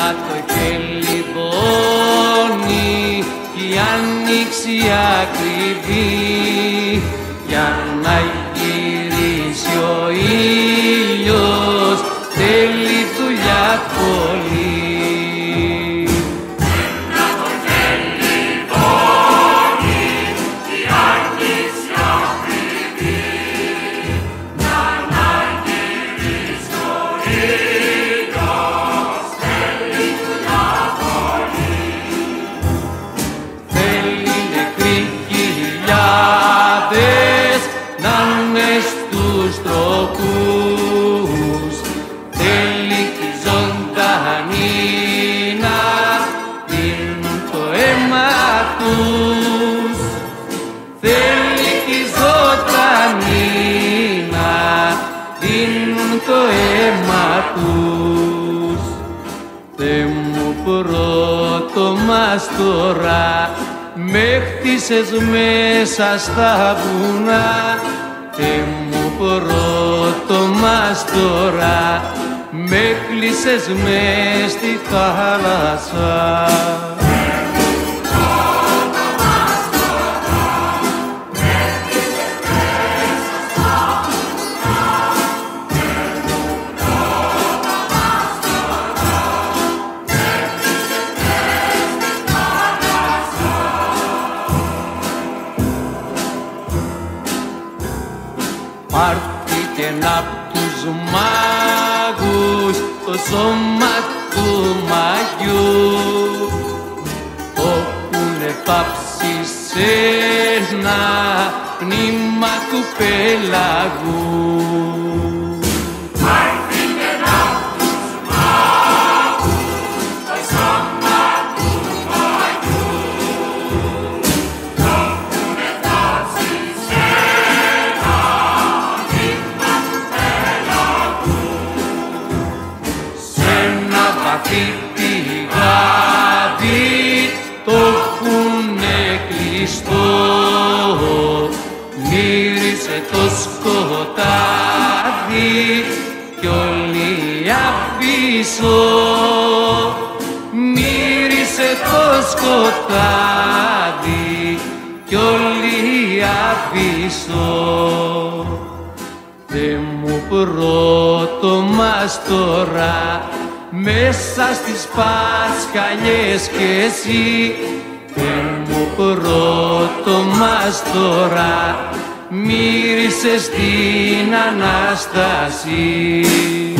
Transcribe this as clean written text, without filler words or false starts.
το χελιδόνι κι η άνοιξη ακριβή, για να γυρίσει ο ήλιος θέλει δουλειά πολύ. Στους τροχούς θέλει κι ζωντανοί να δίνουν το αίμα τους, θέλει κι ζωντανοί να δίνουν το αίμα τους. Θε μου πρώτο μας τώρα με χτίσες μέσα στα βουνά, Θε μου πρώτο μας τώρα με κλείσες μες στη θάλασσα. Πάρθηκε απ' τους μάγους το σώμα του μαγιού, όπουνε πάψει σε ένα πνήμα του πελαγού. Πηγάδι το έχουνε κλειστό, μύρισε το σκοτάδι κι όλοι απίσω, μύρισε το σκοτάδι κι όλοι απίσω. Θε μου πρώτο μας τώρα μέσα στις Πασχαλιές κι εσύ, Θε μου πρώτο μας τώρα μύρισες την Ανάσταση.